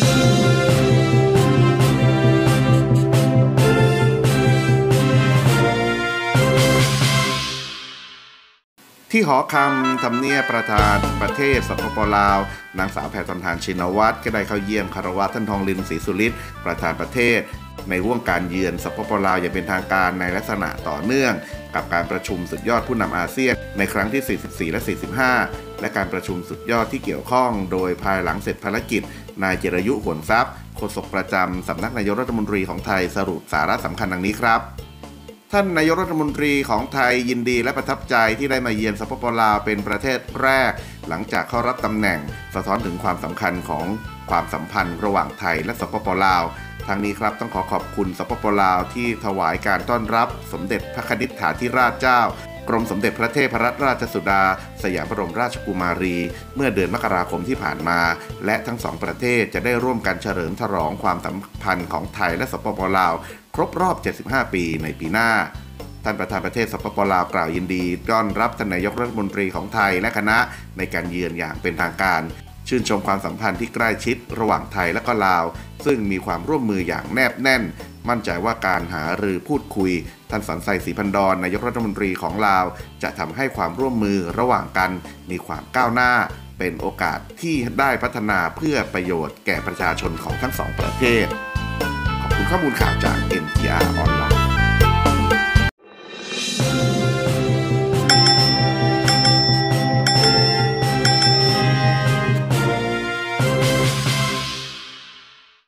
ที่หอคำทำเนียบประธานประเทศสปป.ลาวนางสาวแพทองธารชินวัตรก็ได้เข้าเยี่ยมคารวะท่านทองลินศรีสุฤทธิ์ประธานประเทศในห่วงการเยือนสปป.ลาวอย่างเป็นทางการในลักษณะต่อเนื่องกับการประชุมสุดยอดผู้นำอาเซียนในครั้งที่ 44 และ 45 และการประชุมสุดยอดที่เกี่ยวข้องโดยภายหลังเสร็จภารกิจนายจิรยุ หวนทรัพย์โฆษกประจำสำนักนายกรัฐมนตรีของไทยสรุปสาระสำคัญดังนี้ครับท่านนายกรัฐมนตรีของไทยยินดีและประทับใจที่ได้มาเยือนสปป.ลาวเป็นประเทศแรกหลังจากเข้ารับตำแหน่งสะท้อนถึงความสำคัญของความสัมพันธ์ระหว่างไทยและสปป.ลาวทางนี้ครับต้องขอบคุณสปป.ลาวที่ถวายการต้อนรับสมเด็จพระนิธิถาธิราชเจ้ากรมสมเด็จพระเทพรัตนราชสุดาสยามบรมราชกุมารีเมื่อเดือนมกราคมที่ผ่านมาและทั้งสองประเทศจะได้ร่วมกันเฉลิมฉลองความสัมพันธ์ของไทยและสปป.ลาวครบรอบ 75 ปีในปีหน้าท่านประธานประเทศสปป.ลาวกล่าวยินดีต้อนรับท่านนายกรัฐมนตรีของไทยและคณะในการเยือนอย่างเป็นทางการชื่นชมความสัมพันธ์ที่ใกล้ชิดระหว่างไทยและก็ลาวซึ่งมีความร่วมมืออย่างแนบแน่นมั่นใจว่าการหารือพูดคุยท่านสรรไสยศรีพันดรนายกรัฐมนตรีของลาวจะทำให้ความร่วมมือระหว่างกันมีความก้าวหน้าเป็นโอกาสที่ได้พัฒนาเพื่อประโยชน์แก่ประชาชนของทั้งสองประเทศขอบคุณข้อมูลข่าวจาก NTR